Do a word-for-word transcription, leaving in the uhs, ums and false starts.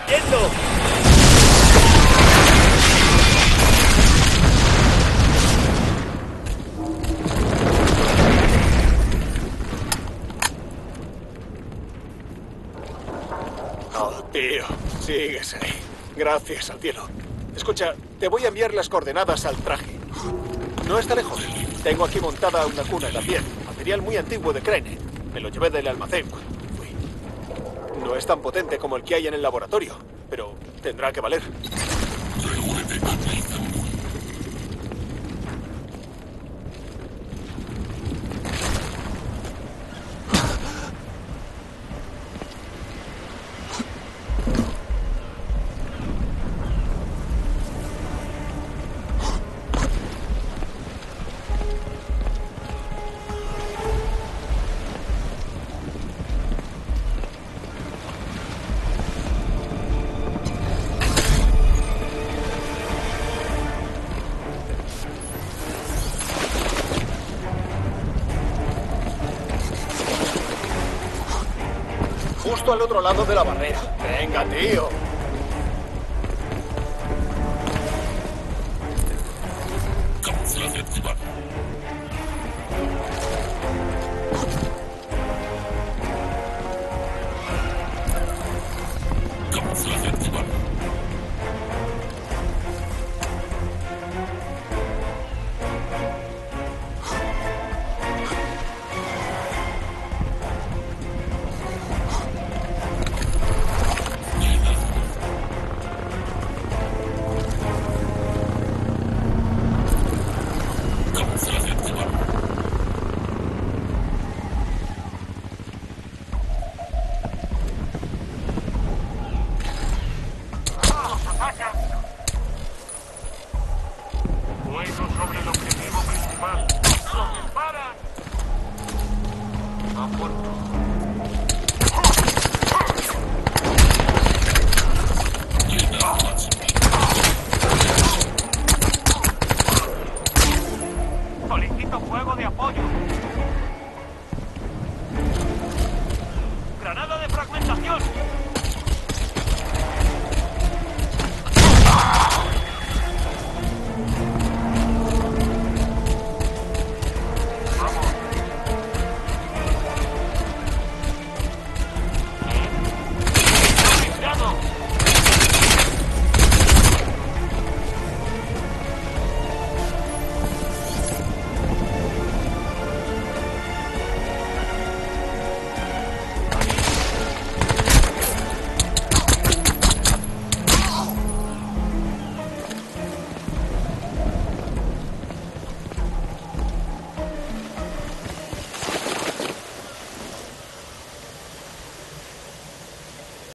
cayendo! Oh, tío, sigues ahí. Gracias al cielo. Escucha, te voy a enviar las coordenadas al traje. No está lejos. Tengo aquí montada una cuna también. Material muy antiguo de Crane. Me lo llevé del almacén cuando fui. No es tan potente como el que hay en el laboratorio, pero tendrá que valer. Justo al otro lado de la barrera. Venga, tío. Camuflaje activado. Camuflaje activado. Camuflaje activado. Fuego sobre el objetivo principal. ¡Los disparan! A punto.